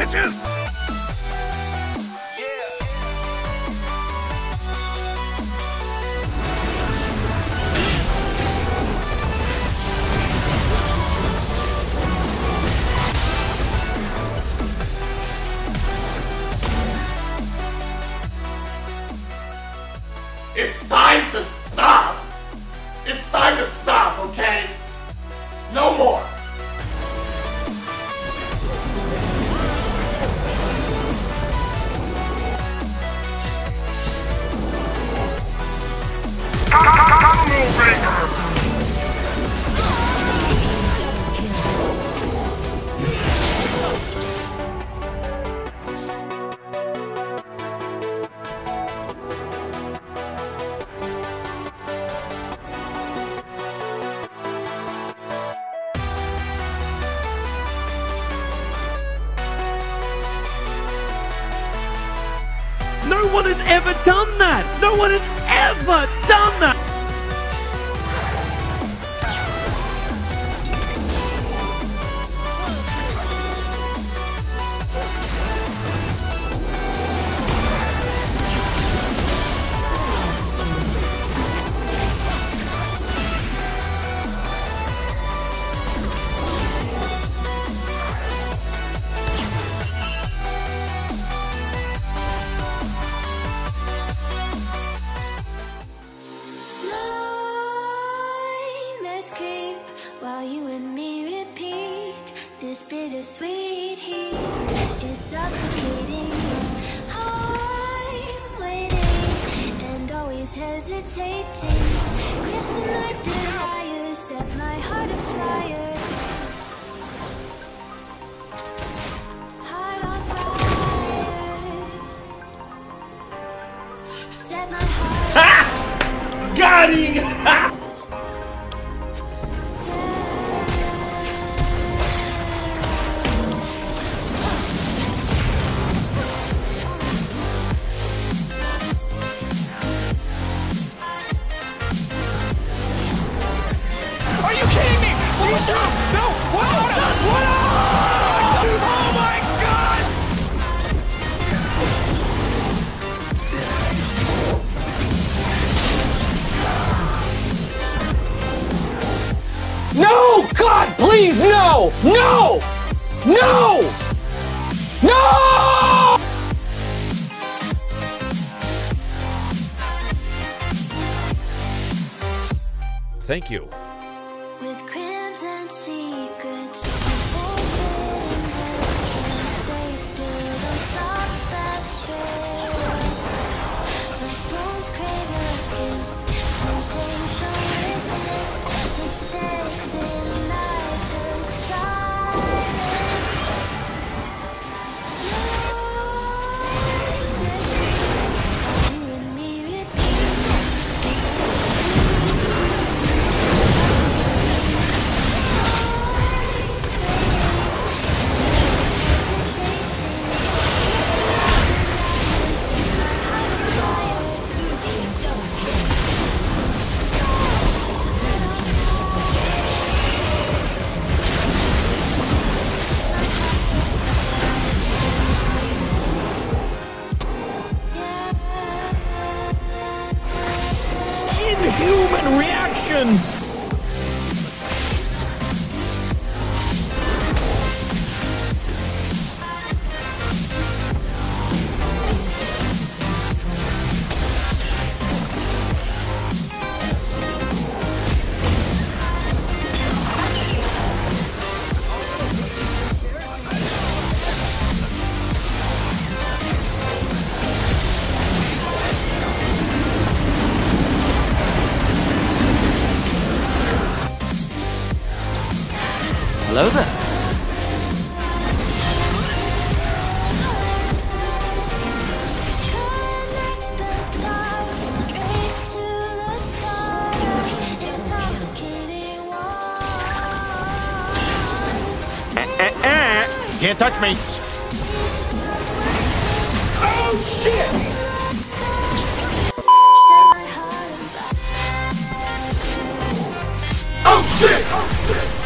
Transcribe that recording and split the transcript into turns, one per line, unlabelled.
bitches!
It's time to stop! It's time to stop, okay? No more!
No one has ever done that! No one has ever done that!
While you and me repeat, this bittersweet heat is suffocating. I'm waiting and always hesitating. Kryptonite desires set my heart afire. Heart on fire. Set my heart.
Got him!
Are you kidding me? Please no! No! What? What? Oh my god!
No! God, please, no! No! No! No!
Thank you.
With crimson secrets, open can't stay still. Don't stop that thrill. My bones crave your skin. Temptation within. Mistakes in life, the silence. You and me repeat.
Inhuman reactions!
Hello there.
Connect the dots straight to the stars. Intoxicating one.
Can't touch me! Oh shit!
Set my heart
Oh shit!